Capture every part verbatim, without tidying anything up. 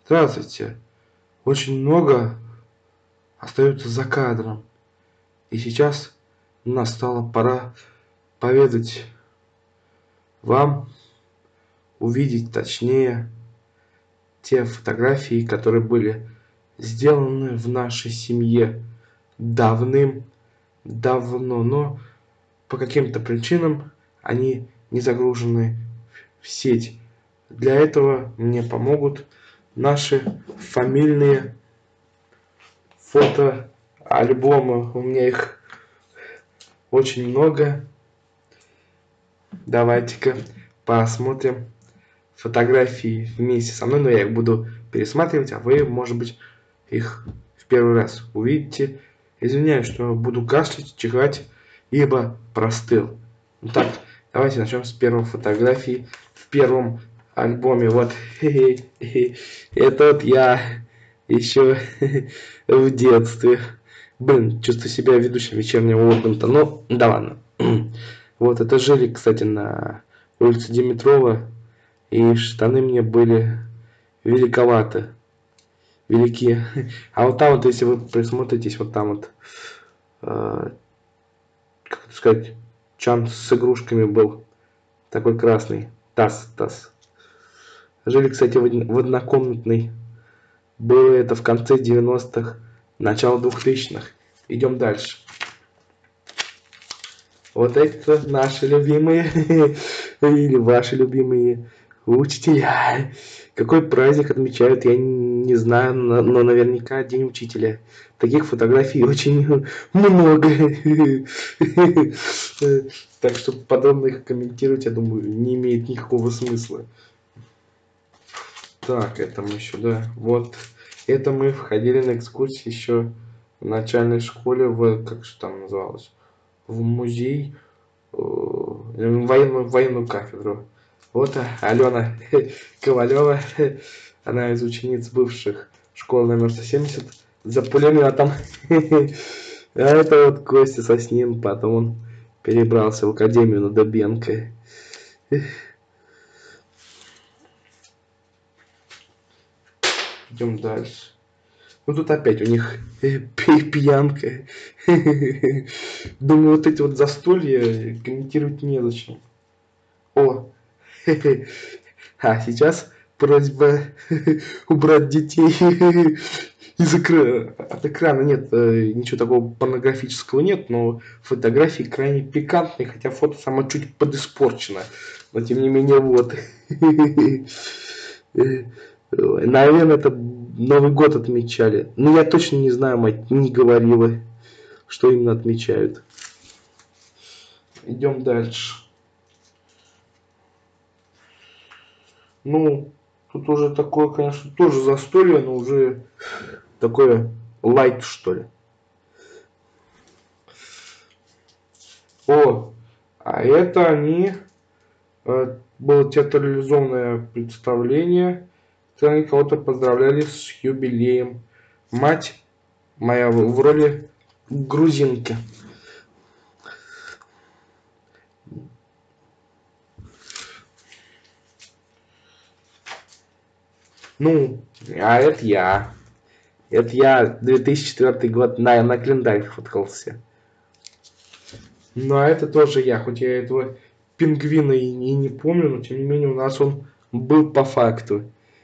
Здравствуйте. Очень много остается за кадром. И сейчас настала пора поведать вам, увидеть точнее те фотографии, которые были сделаны в нашей семье давным-давно, но по каким-то причинам они не загружены в сеть. Для этого мне помогут наши фамильные фотоальбомы. У меня их очень много. Давайте-ка посмотрим фотографии вместе со мной, но я их буду пересматривать, а вы, может быть, их в первый раз увидите. Извиняюсь, что буду кашлять, чихать, ибо простыл. Так, давайте начнем с первой фотографии в первом альбоме. Вот, это вот я еще в детстве. Блин, чувствую себя ведущим вечернего Урганта. Ну, да ладно. Вот, это жили, кстати, на улице Димитрова. И штаны мне были великоваты. Велики. А вот там вот, если вы присмотритесь, вот там вот, э, как это сказать, чан с игрушками был. Такой красный. Таз, таз. Жили, кстати, в однокомнатной. Было это в конце девяностых, начало двухтысячных. Идем дальше. Вот это наши любимые или ваши любимые учителя. Какой праздник отмечают, я не знаю, но наверняка День учителя. Таких фотографий очень много. Так что подробно их комментировать, я думаю, не имеет никакого смысла. Так, это мы еще, да. Вот, это мы входили на экскурсии еще в начальной школе, в, как же там называлось, в музей, в военную, военную кафедру. Вот Алена Ковалева, она из учениц бывших школы номер сто семьдесят, за пулеметом. А это вот Костя Соснин, потом он перебрался в академию на Добенко. Идем дальше. Ну тут опять у них пьянка. Думаю, вот эти вот застолья комментировать незачем. О, а сейчас просьба убрать детей из экрана. От экрана нет, ничего такого порнографического нет, но фотографии крайне пикантные, хотя фото само чуть подиспорчено. Но тем не менее, вот. Наверное, это Новый год отмечали. Но я точно не знаю, мать не говорила, что именно отмечают. Идем дальше. Ну, тут уже такое, конечно, тоже застолье, но уже такое лайт, что ли. О, а это они, э, было театрализованное представление, они кого-то поздравляли с юбилеем. Мать моя в роли грузинки. Ну, а это я. Это я две тысячи четвёртый год на, на календарь фоткался. Ну, а это тоже я, хоть я этого пингвина и, и не помню, но тем не менее у нас он был по факту.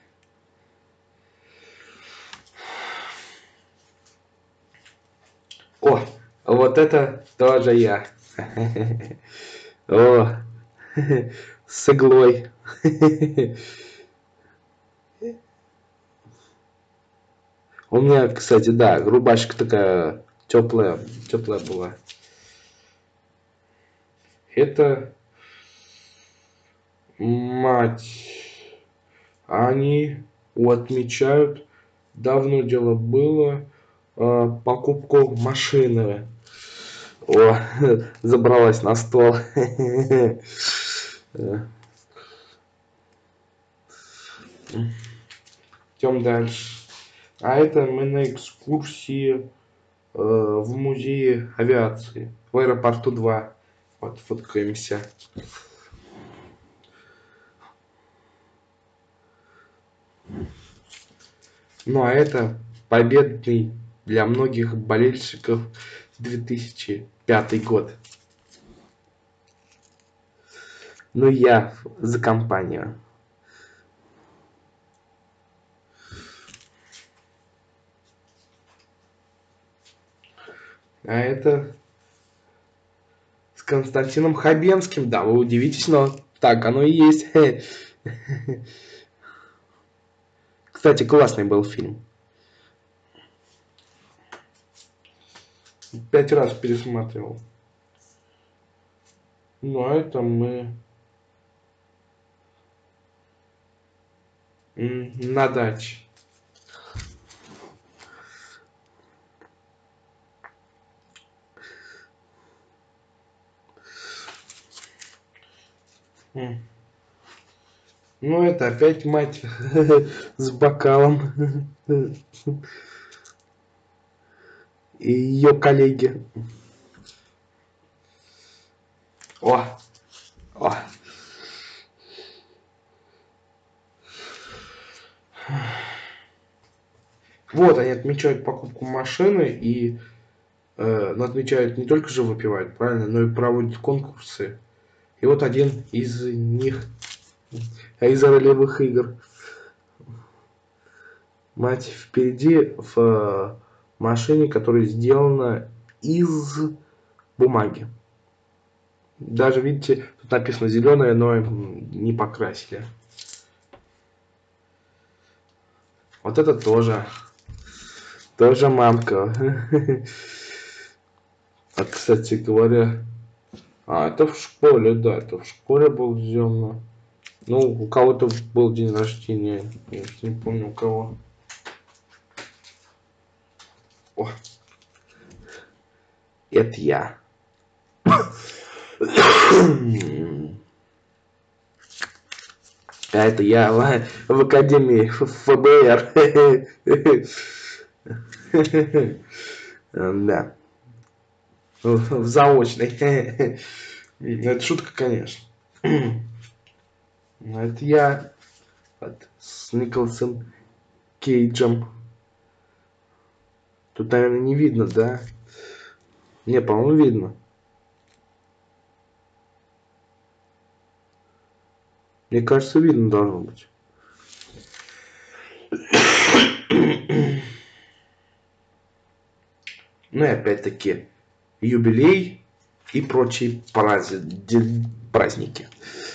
О, вот это тоже я. О, с иглой. У меня, кстати, да, рубашка такая теплая, теплая была. Это мать. Они отмечают, давно дело было, покупку машины. О, забралась на стол. Идем дальше. А это мы на экскурсии э, в музее авиации, в аэропорту два. Вот, фоткаемся. Ну а это победный для многих болельщиков две тысячи пятый год. Ну я за компанию. А это с Константином Хабенским. Да, вы удивитесь, но так оно и есть. Кстати, классный был фильм. Пять раз пересматривал. Ну а это мы на даче. Ну это опять мать с бокалом и ее коллеги. О, о. Вот они отмечают покупку машины и э, но отмечают не только же выпивают, правильно, но и проводят конкурсы. И вот один из них из ролевых игр. Мать впереди в машине, которая сделана из бумаги. Даже, видите, тут написано зеленое, но не покрасили. Вот это тоже. Тоже мамка. А, кстати говоря... А, это в школе, да, это в школе был сделано. Ну, у кого-то был день рождения. Я не помню у кого. О. Это я. А это я в, в Академии ФБР. Да. В заочной. Это шутка, конечно. Это я с Николасом Кейджем. Тут, наверное, не видно, да? Не, по-моему, видно. Мне кажется, видно должно быть. Ну и опять-таки юбилей и прочие праздники.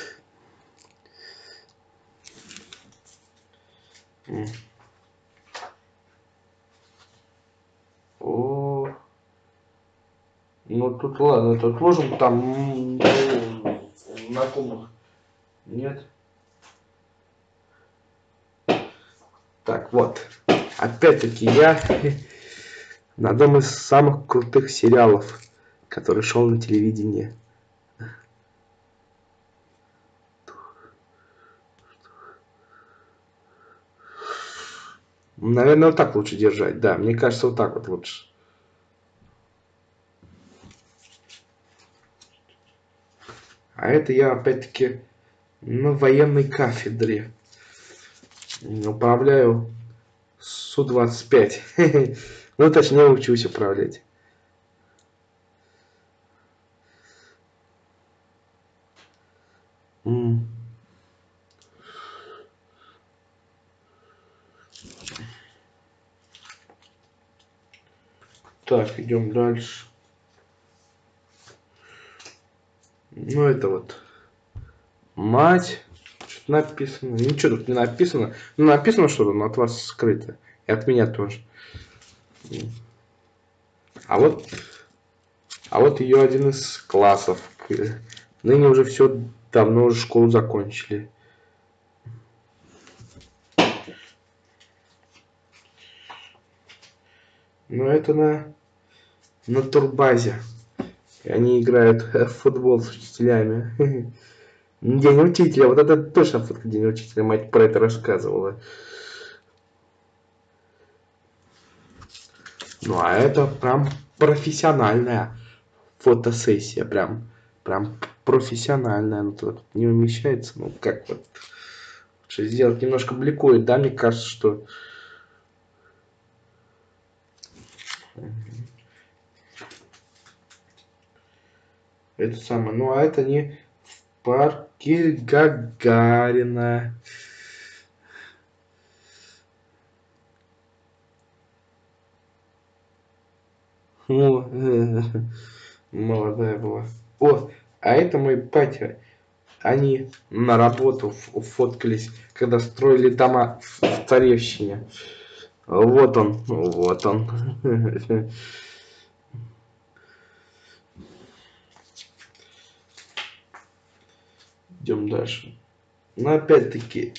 О, ну тут ладно, тут ложим там знакомых. Нет. Так, вот. Опять-таки я на одном из самых крутых сериалов, который шел на телевидении. Наверное, вот так лучше держать. Да, мне кажется, вот так вот лучше. А это я опять-таки на военной кафедре. Управляю Су двадцать пять. Ну, точнее, учусь управлять. Так, идем дальше. Ну, это вот мать. Что-то написано. Ничего тут не написано. Ну, написано что-то, но от вас скрыто. И от меня тоже. А вот, а вот ее один из классов. Ныне уже все давно уже школу закончили. Но это на, на турбазе. И они играют в футбол с учителями. День учителя. Вот это точно фотка День учителя. Мать про это рассказывала. Ну, а это прям профессиональная фотосессия. Прям, прям профессиональная. Ну, тут не умещается. Ну, как вот. Что сделать? Немножко бликует, да? Мне кажется, что Это самое. Ну, а это не в парке Гагарина. О, молодая была. О, а это мой батя. Они на работу фоткались, когда строили дома в Царевщине. Вот он, вот он. Идем дальше. Но опять-таки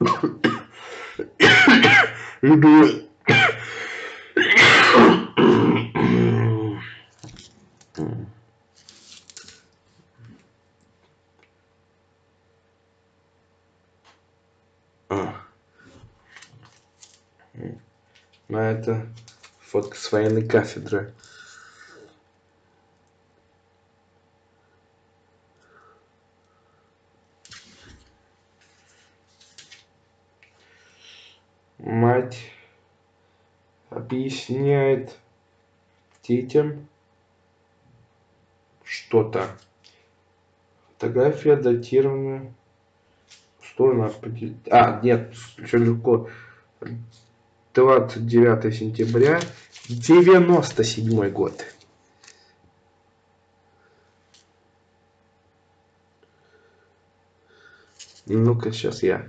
люблю. А это фотка с военной кафедры. Мать объясняет детям что-то. Фотография датирована. Что надо поделить? А, нет, все легко. двадцать девятое сентября девяносто седьмой год. Ну-ка, сейчас я.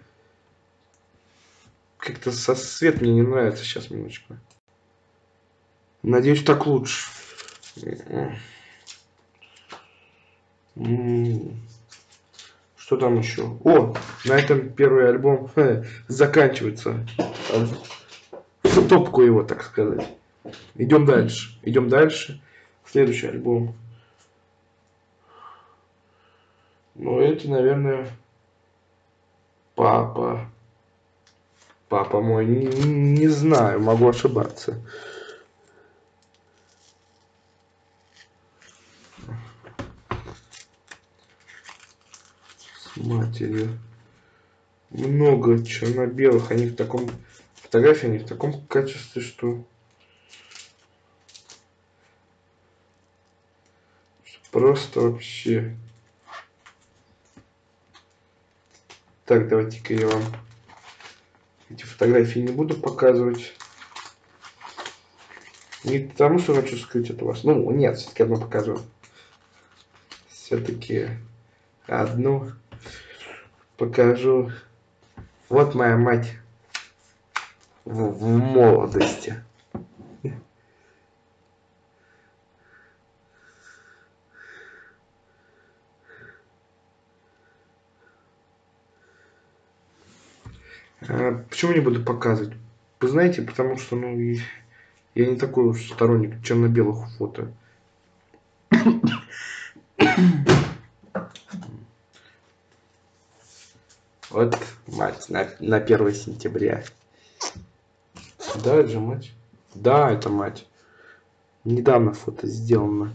Как-то со свет мне не нравится. Сейчас, минуточку. Надеюсь, так лучше. Что там еще? О, на этом первый альбом ха, заканчивается. В топку его, так сказать. Идем дальше. Идем дальше. Следующий альбом. Ну, это, наверное, папа. Папа мой. Не, не знаю, могу ошибаться. С матерью. Много черно-белых. Они в таком... Фотографии они в таком качестве, что... Просто вообще... Так, давайте-ка я вам эти фотографии не буду показывать. Не потому, что хочу скрыть от вас. Ну, нет, все-таки одну показываю. Все-таки одну покажу. Вот моя мать в, в молодости. А почему не буду показывать? Вы знаете, потому что, ну, я не такой уж сторонник черно-белых фото. Вот мать на, на первое сентября. Да, это же мать. Да, это мать. Недавно фото сделано.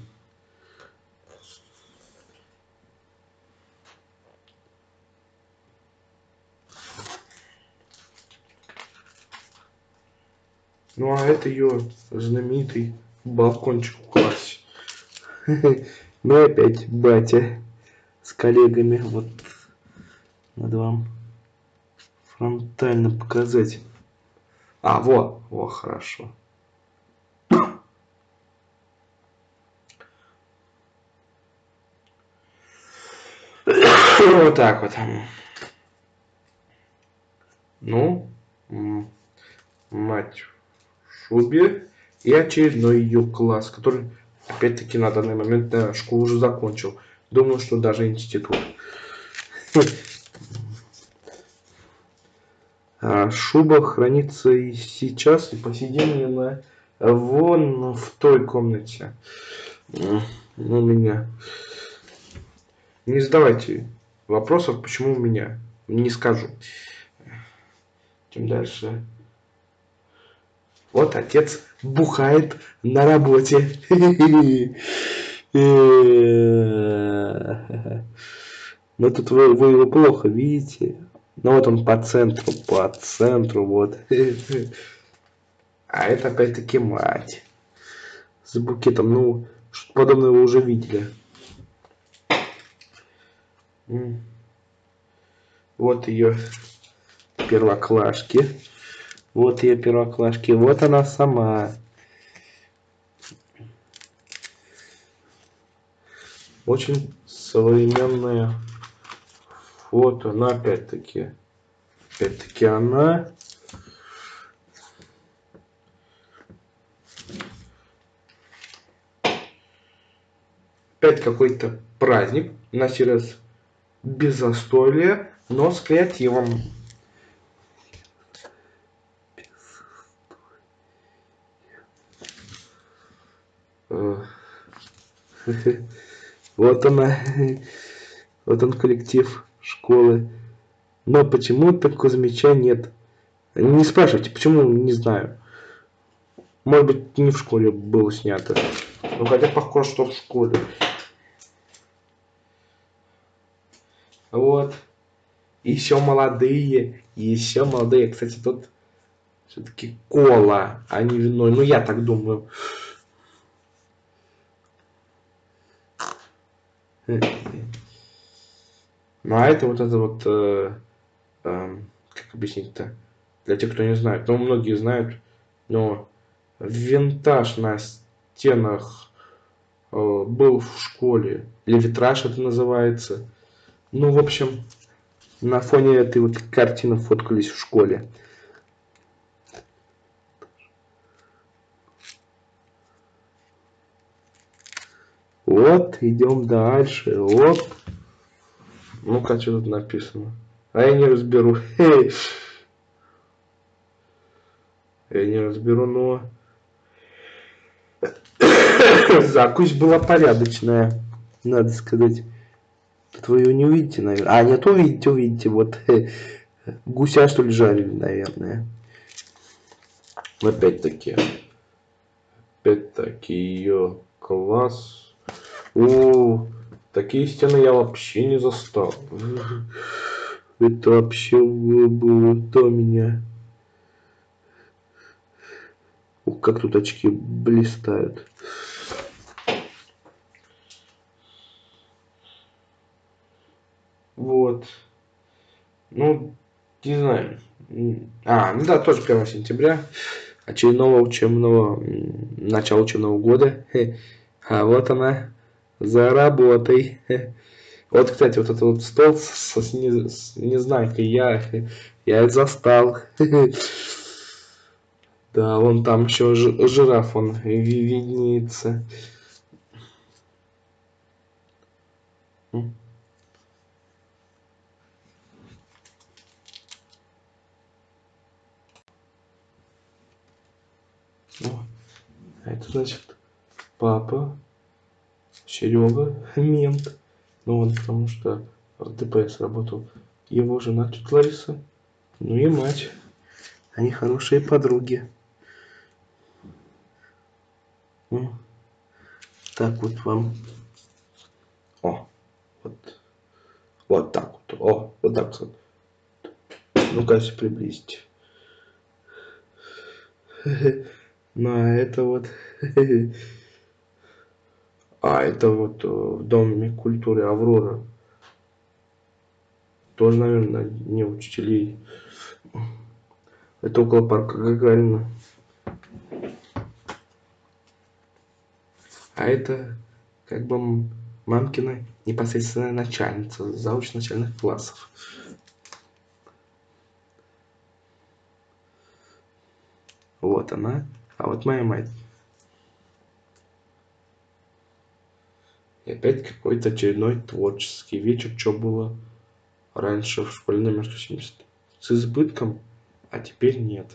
Ну а это ее знаменитый балкончик в классе. Ну и опять батя с коллегами. Вот надо вам фронтально показать. А, вот, во, хорошо. Вот так вот. Ну, мать в шубе и очередной ее класс, который, опять-таки, на данный момент да, школу уже закончил. Думаю, что даже институт. А шуба хранится и сейчас, и по сей день на вон в той комнате. У меня. Не задавайте вопросов, почему у меня. Не скажу. Тем дальше. Вот отец бухает на работе. Но тут вы, вы его плохо видите. Ну вот он по центру, по центру, вот. А это опять-таки мать. с букетом. Ну, что подобное вы уже видели. Вот ее первоклашки. Вот ее первоклашки. Вот она сама. Очень современное фото. Но опять-таки. Опять-таки она. Опять какой-то праздник. На сей раз без застолья, но с креативом. Вот она. Вот он коллектив школы. Но почему-то Кузьмича нет. Не спрашивайте, почему, не знаю. Может быть, не в школе было снято. Ну, хотя похоже, что в школе. Вот. Еще молодые. Еще молодые. Кстати, тут все-таки кола, а не вино. Ну, я так думаю. Ну, а это вот это вот... Э, э, как объяснить-то? Для тех, кто не знает. Ну, многие знают. Но винтаж на стенах э, был в школе. Или витраж это называется. Ну, в общем, на фоне этой вот картины фоткались в школе. Вот, идем дальше. Оп. Ну-ка, что тут написано? А я не разберу. Я не разберу, но... Закусь была порядочная, надо сказать. Тут вы ее не увидите, наверное. А, нет, увидите, увидите. Вот гуся, что ли, жарили, наверное. Опять-таки. Опять-таки ее класс. О, такие стены я вообще не застал. Это вообще было до меня. Ух, как тут очки блистают. Вот. Ну, не знаю. А, ну да, тоже первое сентября. Очередного учебного, начала учебного года. А вот она, за работой. Вот, кстати, вот этот вот стол с, с, не, с незнайкой, я, я застал. Да, вон там еще жираф, он виднеется. А это значит папа, Серега, мент. Ну он потому что в ДПС работал. Его жена тетя Лариса. Ну и мать. Они хорошие подруги. Ну, так вот вам. О, вот. Вот так вот. О, вот так вот. Ну-ка, приблизить. Ну, а это вот... А, это вот в Доме культуры Аврора. Тоже, наверное, не учителей. Это около парка Гагарина. А это как бы мамкина непосредственная начальница, завуч начальных классов. Вот она. А вот моя мать. И опять какой-то очередной творческий вечер. Что было раньше в школе номер сто семьдесят с избытком, а теперь нет.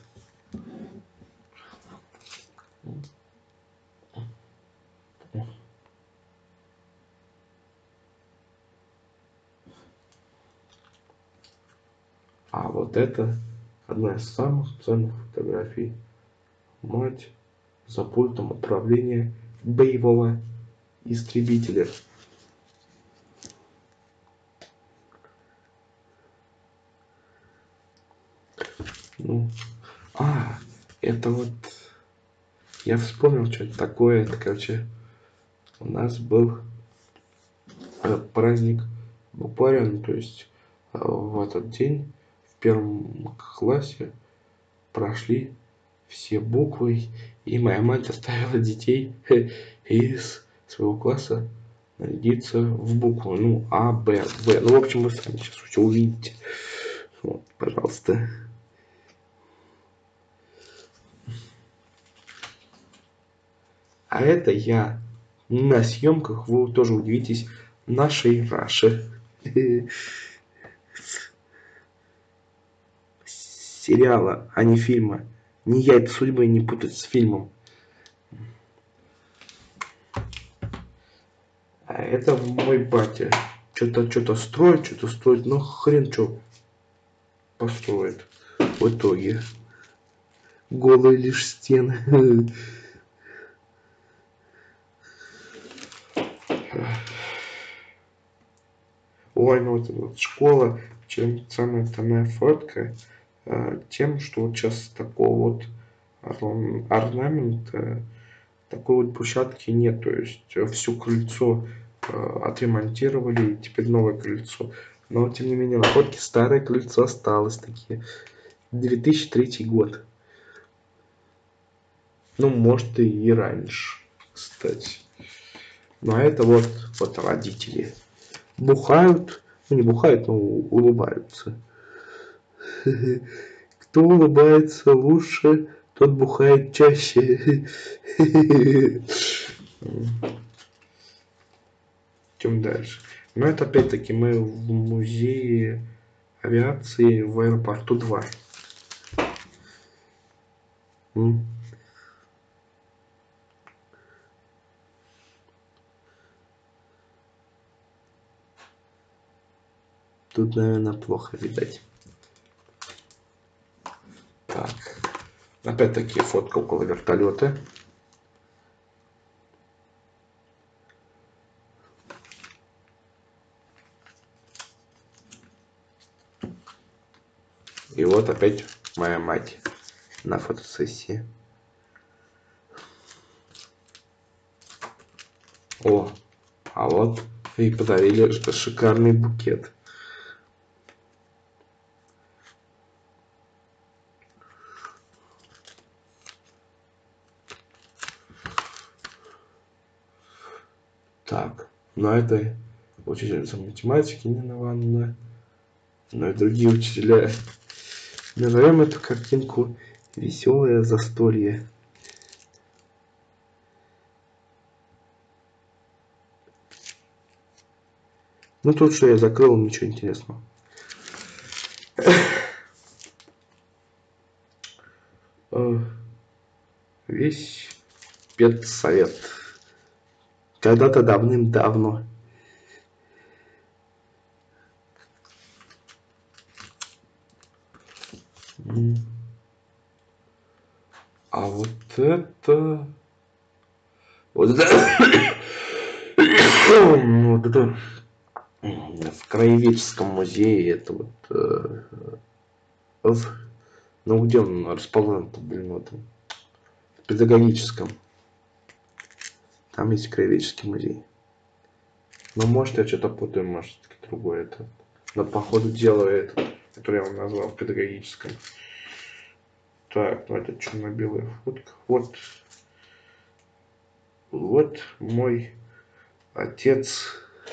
А вот это одна из самых ценных фотографий. Мать за пультом управления боевого истребителя. Ну, а, это вот Я вспомнил, что это такое. Это, короче, у нас был э, праздник букваря, ну, то есть э, в этот день в первом классе прошли все буквы, и моя мать заставила детей из своего класса нарядиться в букву, ну, А, Б, В. Ну, в общем, вы сами сейчас все увидите. Вот, пожалуйста. А это я на съемках, вы тоже удивитесь, нашей Раши. Сериала, а не фильма. Не яйца судьбы не путать с фильмом. А это мой батя. Что-то что-то строит, что-то строит, но хрен что построит в итоге. Голые лишь стены. Ой, ну вот, вот школа, чем самая томная фотка, э, тем, что вот сейчас такого вот орн- орнамента, такой вот площадки нет, то есть э, все крыльцо э, отремонтировали, и теперь новое крыльцо. Но тем не менее на фотке старое крыльцо осталось такие. две тысячи третий год. Ну, может и раньше, кстати. Но это вот, вот родители. Бухают, ну не бухают, но улыбаются. Кто улыбается лучше, тот бухает чаще. Идем дальше. Но это опять-таки мы в музее авиации в аэропорту два. Тут, наверное, плохо видать. Так. Опять-таки фотка около вертолета. И вот опять моя мать на фотосессии. О, а вот и подарили шикарный букет. Так, ну это учительница математики Нина Ивановна, но и другие учителя. Назовем эту картинку «Веселое застолье». Ну тут что я закрыл, ничего интересного. Весь педсовет. Когда-то давным-давно. А вот это... Вот это... Вот это... В Краеведческом музее это вот... Э, в... Ну где он расположен-то, блин, вот в педагогическом. Там есть Краеведческий музей. Ну, может, я что-то путаю, может, другое это. Но, походу, дела это, который я вам назвал, в педагогическом. Так, ну это черно-белая фотка. Вот. Вот мой отец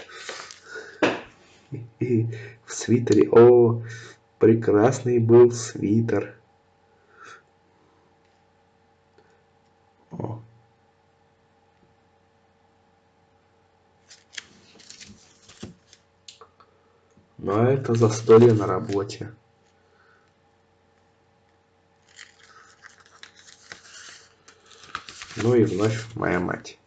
и в свитере. О, прекрасный был свитер. О. Но это застолье на работе. Ну и вновь моя мать.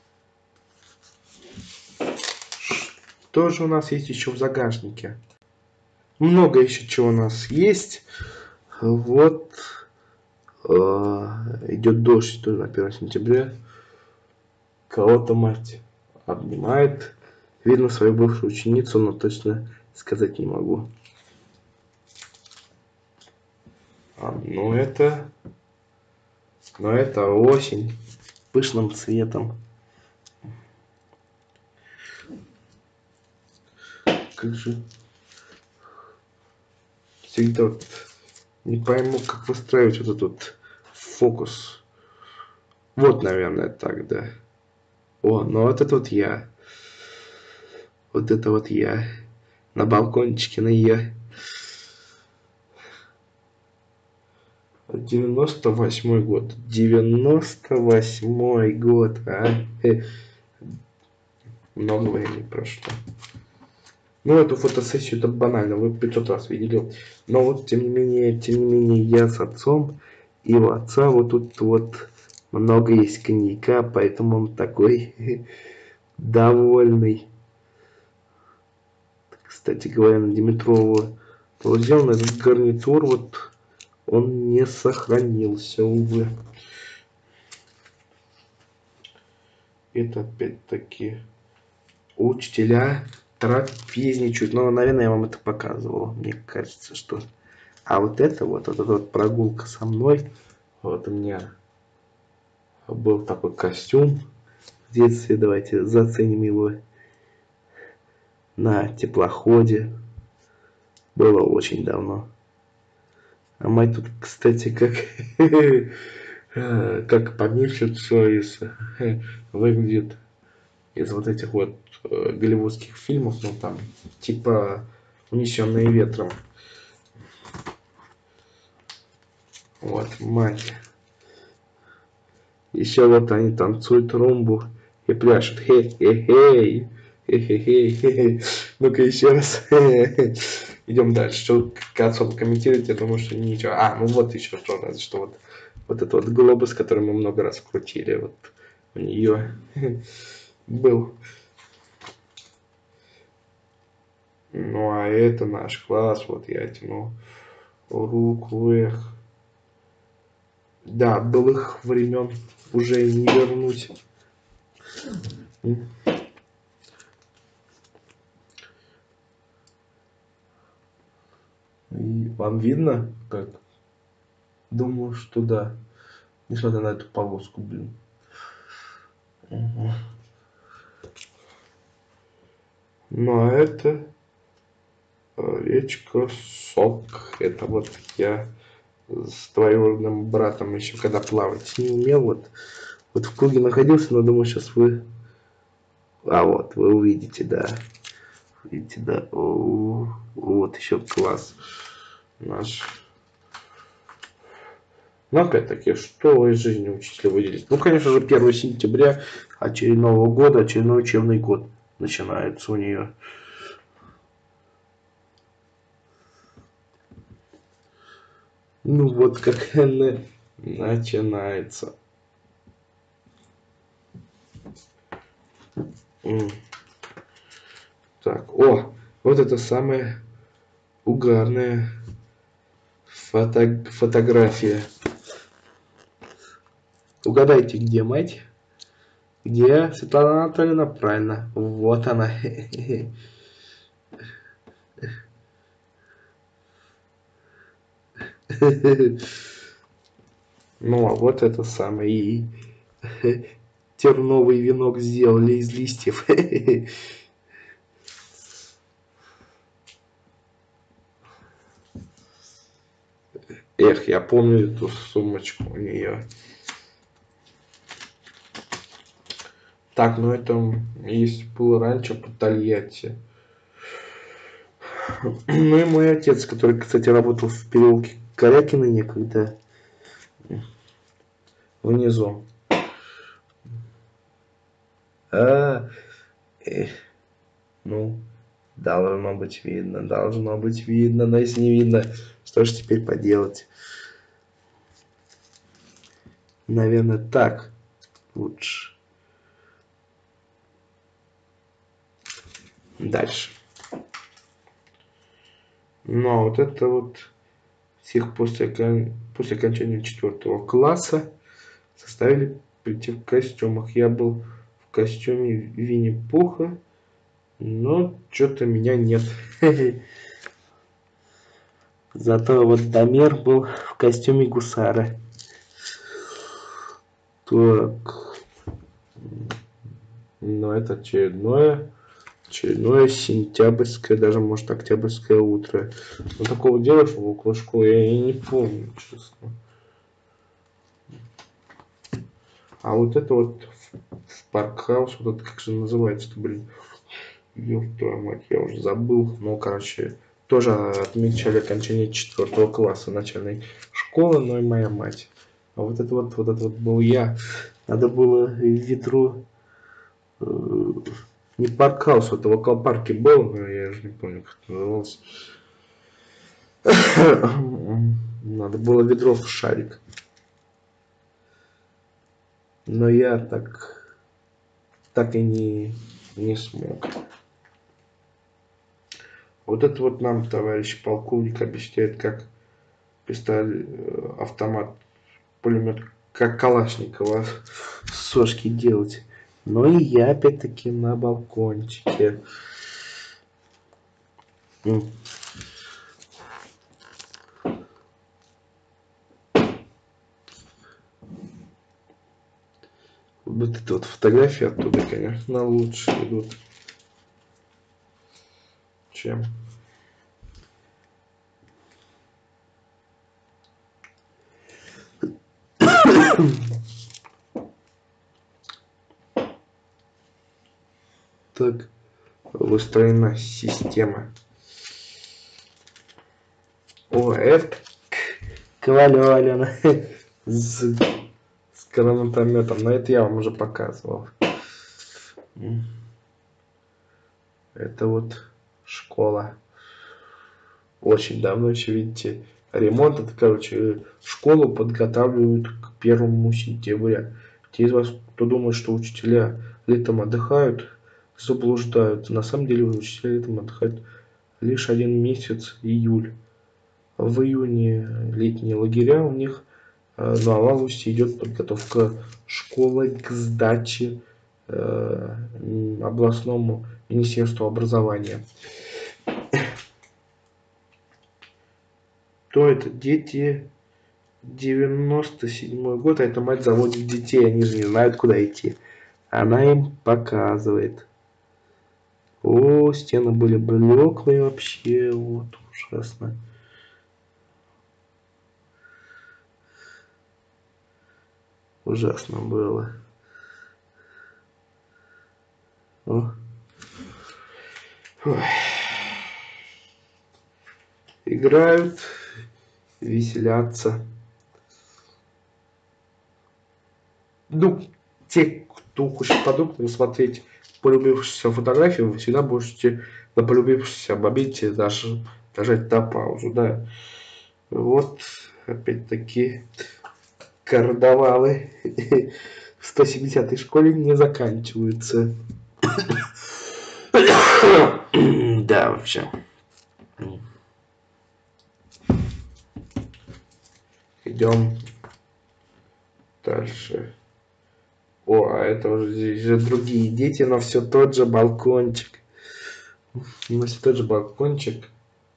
Что же у нас есть еще в загашнике? Много еще чего у нас есть. Вот э, идет дождь тоже на первое сентября. Кого-то мать обнимает. Видно свою бывшую ученицу, но точно сказать не могу. А, ну это Но это осень пышным цветом. Как же всегда вот не пойму, как выстраивать вот этот вот фокус. Вот, наверное, так, да. О, ну вот это вот я. Вот это вот я. На балкончике на ее. девяносто восьмой год. девяносто восьмой год, а? Много времени прошло. Ну, эту фотосессию это банально, вы пятьсот раз видели. Но вот, тем не менее, тем не менее, я с отцом, и у отца вот тут вот много есть коньяка, поэтому он такой довольный. Кстати говоря, на Димитрову было сделано этот гарнитур, вот он не сохранился, увы. Это опять-таки учителя трапезничают. Но, наверное, я вам это показывал. Мне кажется, что... А вот это вот, вот эта вот прогулка со мной. Вот у меня был такой костюм в детстве. Давайте заценим его на теплоходе. Было очень давно. А мать тут, кстати, как... как помещит все из... выглядит из вот этих вот э, голливудских фильмов, ну там, типа «Унесенные ветром». Вот, мать. Еще вот они танцуют румбу и пляшут. Хе-хе-хей. Хе-хе-хей. Ну-ка еще раз. Идем дальше. Что особо комментировать, я думаю, что ничего. А, ну вот еще что, надо, что вот, вот этот вот глобус, который мы много раз крутили, вот у нее был. Ну, а это наш класс, вот я тяну руку вверх. Да, былых времен уже не вернуть. И вам видно, как? Думаю, что да. Несмотря на эту полоску, блин. Угу. Ну, а это речка Сок. Это вот я с двоюродным братом еще когда плавать не умел. Вот, вот в круге находился, но думаю, сейчас вы... А вот, вы увидите, да. Видите, да. О, вот еще класс наш. Но опять-таки, что из жизни учителя выделить? Ну, конечно же, первое сентября очередного года, очередной учебный год начинается у нее. Ну вот как она начинается. Так, о, вот это самая угарная фото фотография. Угадайте, где мать? Где Светлана Анатольевна? Правильно, вот она. Ну, а вот это самое. И терновый венок сделали из листьев. Эх, я помню эту сумочку у нее. Так, ну это есть было раньше по Тольятти. Ну и мой отец, который, кстати, работал в переулке Корякина некогда. Внизу. А, эх, ну, должно быть видно, должно быть видно, но если не видно, что же теперь поделать? Наверное, так лучше. Дальше. Ну, а вот это вот всех после, после окончания четвертого класса заставили прийти в костюмах. Я был в костюме Винни-Пуха, но что-то меня нет. Зато вот Дамир был в костюме гусара. Так. Ну, это очередное. Очередное сентябрьское, даже может октябрьское утро. Ну, такого дела около школы я и не помню, честно. А вот это вот в Паркхаус, вот это как же называется-то, блин. Ёб твою мать, я уже забыл. Ну, короче, тоже отмечали окончание четвертого класса начальной школы, но и моя мать. А вот это вот, вот это вот был я. Надо было ведро... Э, не Паркхаус, это в аквапарке был, но я же не помню, как это называлось. Надо было ведро в шарик. Но я так, так и не, не смог. Вот это вот нам товарищ полковник объясняет, как пистолет, автомат, пулемет, как Калашникова с сошки делать. Но и я опять-таки на балкончике. Вот эта вот фотографии оттуда, конечно, лучше идут, чем... Так выстроена система. О, это Ковалева Алена с, с гранатометом. Но это я вам уже показывал. Это вот школа. Очень давно еще, видите, ремонт. Это, короче, школу подготавливают к первому сентября. Те из вас, кто думает, что учителя летом отдыхают, заблуждаются. На самом деле учителя летом отдыхают лишь один месяц, июль. В июне летние лагеря у них, ну а в августе идет подготовка школы к сдаче э, областному министерству образования. То это дети девяносто седьмой год, а эта мать заводит детей, они же не знают, куда идти. Она им показывает. О, стены были блеклые вообще, вот ужасно. Ужасно было. О. Ой. Играют, веселятся. Ну, те, кто хочет подробно смотреть полюбившиеся фотографии, вы всегда можете на полюбившиеся моменте даже нажать на паузу, да. Вот, опять-таки, карнавалы в сто семидесятой школе не заканчиваются. Да, вообще. Идем дальше. О, а это уже здесь же другие дети, но все тот же балкончик. Но все тот же балкончик.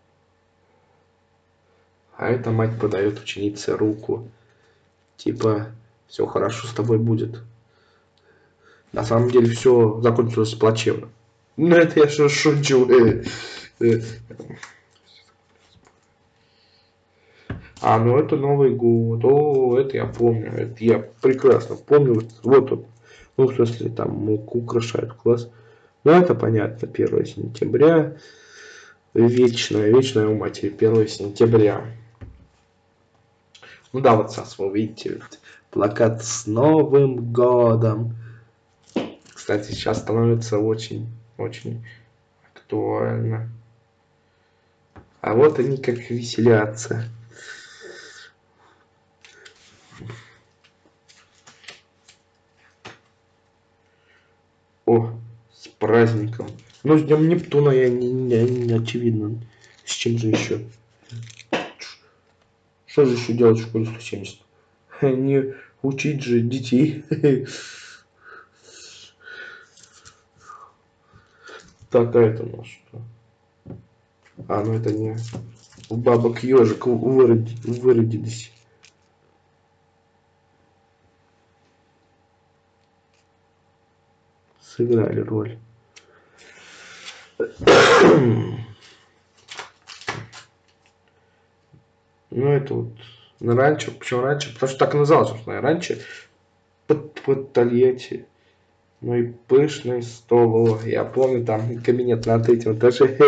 А эта мать подает ученице руку. Типа, все хорошо с тобой будет. На самом деле все закончилось плачевно. Ну это я же шучу. А, ну это Новый год. О, это я помню. Это я прекрасно помню. Вот он. Ну, в смысле, там муку украшают класс. Ну, это понятно. первое сентября. Вечное, вечное у матери. первое сентября. Ну да, вот сейчас вы видите. Плакат с Новым годом. Кстати, сейчас становится очень, очень актуально. А вот они как веселятся. О, с праздником. Ну, с Днем Нептуна я не, не, не очевидно. С чем же еще? Что же еще делать в школе сто семьдесят? Не учить же детей. Так, а это у нас что? А, ну это не... У бабок ежик выродились. сыграли роль. Ну, это вот на ранчо. Почему ранчо? Потому что так и называлось, собственно, ранчо. Под, под Тольятти. Ну и пышный стол. Я помню, там кабинет на третьем этаже.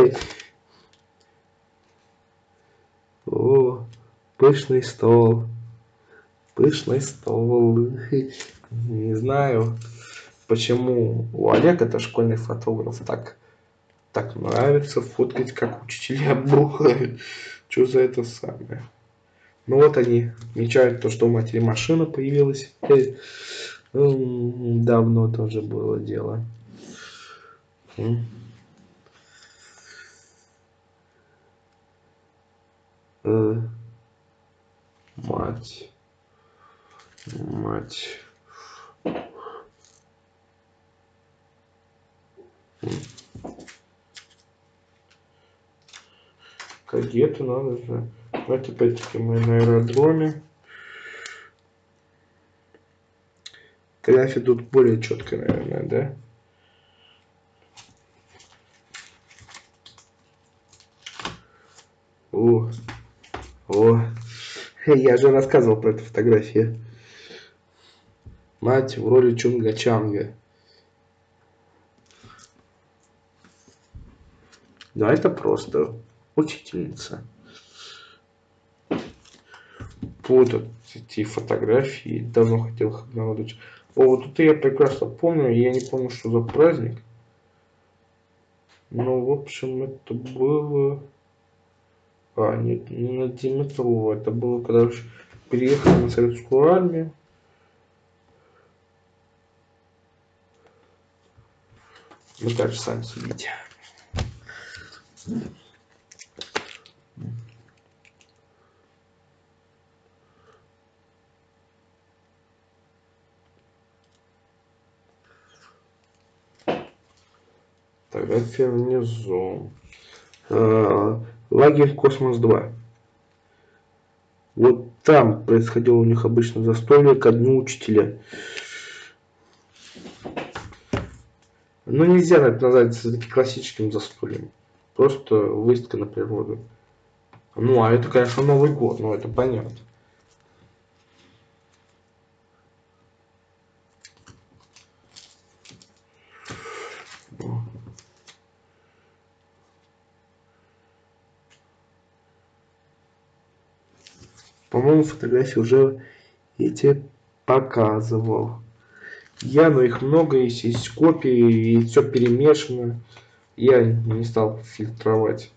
О, пышный стол. Пышный стол. Не знаю, почему у Олега, это школьный фотограф, так, так нравится фоткать, как учителя бухают. Что за это самое? Ну вот они отмечают то, что у матери машина появилась. Давно тоже было дело. Мать. Мать. Кадеты надо же. Вот опять-таки мы на аэродроме. Фотографии тут более четко, наверное, да? О, о, я же рассказывал про эту фотографию. Мать в роли Чунга-Чанга. Да, это просто учительница. Вот эти фотографии. Давно хотел их обнародовать. О, вот это я прекрасно помню. Я не помню, что за праздник. Ну, в общем, это было... А, нет, не на Димитрова. Это было, когда уж переехали на советскую армию. Вы дальше сами судите. Фотография внизу. А, лагерь Космос два. Вот там происходило у них обычно застолье ко дню учителя. Но нельзя это назвать все-таки классическим застольем. Просто выездка на природу. Ну, а это, конечно, Новый год, но это понятно. По-моему, фотографии уже эти показывал. Я, но их много, есть, есть копии, и все перемешано. Я не стал фильтровать.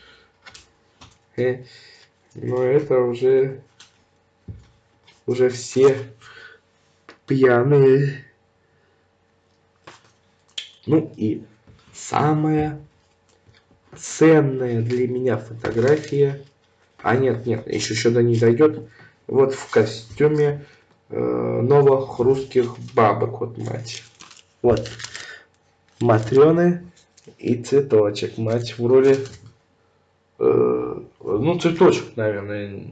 Э, но это уже уже все пьяные. Ну и самая ценная для меня фотография. А нет, нет, еще еще до ней дойдет. Вот в костюме э, новых русских бабок, вот мать. Вот. Матрёны и цветочек. Мать в роли... Э, ну, цветочек, наверное.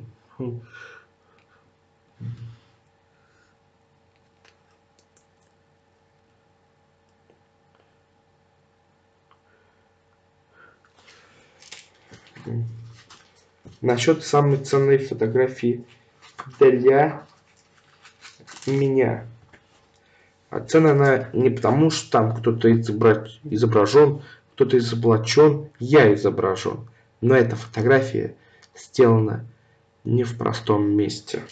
Насчет самой ценной фотографии для меня. А цена она не потому, что там кто-то изображен, кто-то изоблачен, я изображен. Но эта фотография сделана не в простом месте.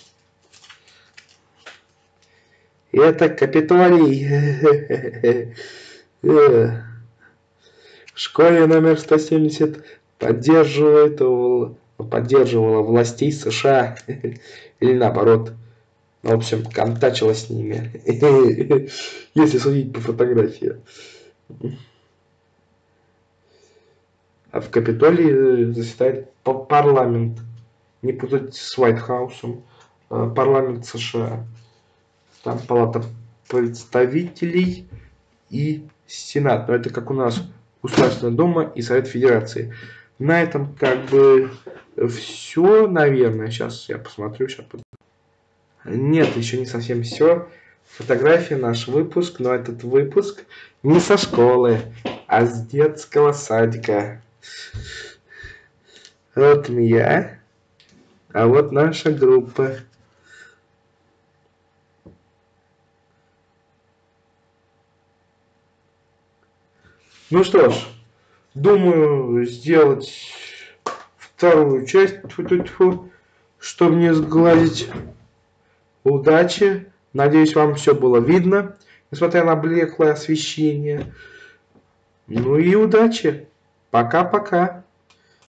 И это Капитолий. В школе номер сто семьдесят поддерживает, поддерживала властей США. Или наоборот. В общем, контачила с ними. Если судить по фотографии. А в Капитолии заседает парламент. Не путать с Уайт-хаусом. Парламент США. Там палата представителей и Сенат. Но это как у нас Государственная Дума и Совет Федерации. На этом как бы все, наверное. Сейчас я посмотрю. Сейчас... Нет, еще не совсем все. фотографии наш выпуск, но этот выпуск не со школы, а с детского садика. Вот я, а вот наша группа. Ну что ж, думаю сделать вторую часть, тьфу-тьфу-тьфу, чтобы не сгладить. Удачи. Надеюсь, вам все было видно, несмотря на блеклое освещение. Ну и удачи. Пока-пока.